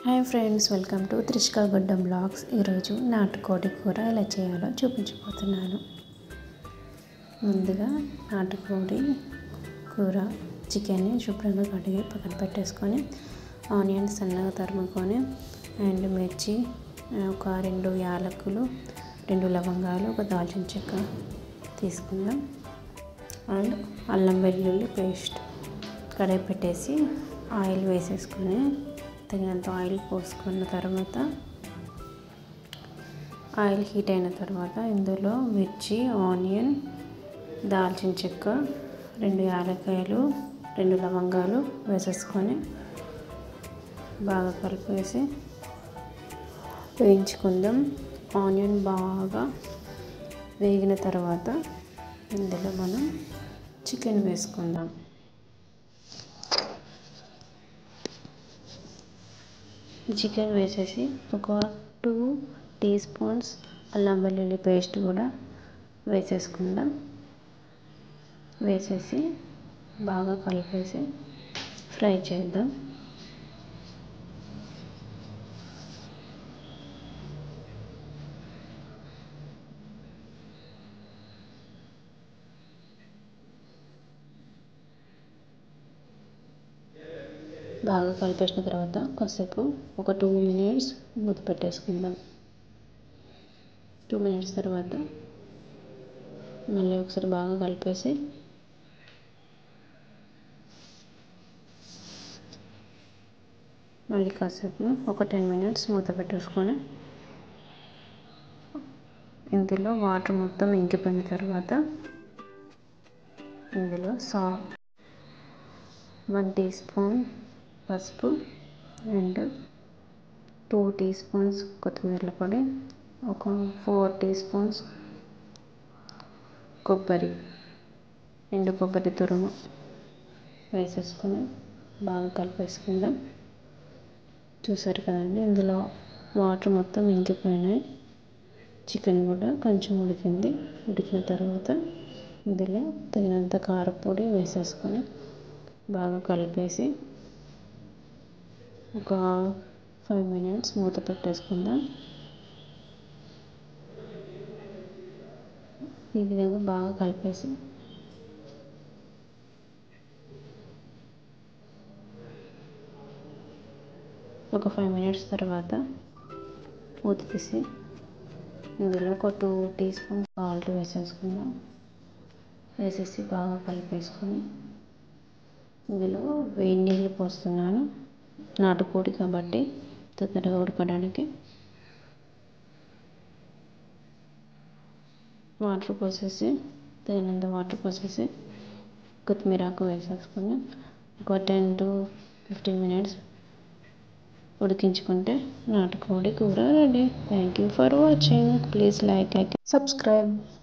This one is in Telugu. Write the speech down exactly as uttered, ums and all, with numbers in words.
Hi friends, welcome to Trishka Guddam blogs. ఈరోజు నాటుకోడి కూర ఎలా చేయాలో చూపించబోతున్నాను. ముందుగా నాటుకోడి కూర చికెన్ని శుభ్రంగా కడిగి పక్కన పెట్టేసుకొని ఆనియన్స్ సన్నగా తరుముకొని అండ్ మిర్చి, ఒక రెండు యాలకులు, రెండు లవంగాలు, ఒక దాల్చిన చెక్క తీసుకుందాం. అండ్ అల్లం వెల్లుల్లి పేస్ట్ కడాయి పెట్టేసి ఆయిల్ వేసేసుకొని తగినంత ఆయిల్ పోసుకున్న తర్వాత ఆయిల్ హీట్ అయిన తర్వాత ఇందులో మిర్చి, ఆనియన్, దాల్చిన చెక్క, రెండు యాలక్కాయలు, రెండు లవంగాలు వేసేసుకొని బాగా కలిపేసి వేయించుకుందాం. ఆనియన్ బాగా వేగిన తర్వాత ఇందులో మనం చికెన్ వేసుకుందాం. చికెన్ వేసేసి ఒక టూ టీ స్పూన్స్ అల్లం వెల్లుల్లి పేస్ట్ కూడా వేసేసుకుందాం. వేసేసి బాగా కలిపేసి ఫ్రై చేద్దాం. బాగా కలిపేసిన తర్వాత కాసేపు ఒక టూ మినిట్స్ మూత పెట్టేసుకుందాం. టూ మినిట్స్ తర్వాత మళ్ళీ ఒకసారి బాగా కలిపేసి మళ్ళీ కాసేపు ఒక టెన్ మినిట్స్ మూత పెట్టేసుకొని ఇందులో వాటర్ మొత్తం ఇంకిపోయిన తర్వాత ఇందులో సా వన్ టీ స్పూన్ పసుపు అండ్ టూ టీ స్పూన్స్ కొత్తిమీర పొడి, ఒక ఫోర్ టీ స్పూన్స్ కొబ్బరి ఎండు కొబ్బరి తురుము వేసేసుకొని బాగా కలిపేసుకుందాం. చూసారు కదండి, ఇందులో వాటర్ మొత్తం ఇంకిపోయినాయి. చికెన్ కూడా కొంచెం ఉడికింది. ఉడికిన తర్వాత ఇందులో తగినంత కారపొడి వేసేసుకొని బాగా కలిపేసి ఒక ఫైవ్ మినిట్స్ మూత పెట్టేసుకుందాం. ఈ విధంగా బాగా కలిపేసి ఒక ఫైవ్ మినిట్స్ తర్వాత మూత తీసి ఇందులో ఒక టూ టీ స్పూన్ సాల్ట్ వేసేసుకుందాం. వేసేసి బాగా కలిపేసుకొని ఇందులో వేడి నీళ్ళు పోస్తున్నాను. నాటుకోడి కాబట్టి తొందరగా ఉడకడానికి వాటర్ పోసేసి తగినంత వాటర్ పోసేసి కొత్తిమీర ఆకు వేసేసుకొని ఒక టెన్ టు ఫిఫ్టీన్ మినిట్స్ ఉడికించుకుంటే నాటుకోడి కూర ready. Thank you for watching. Please like, like, subscribe.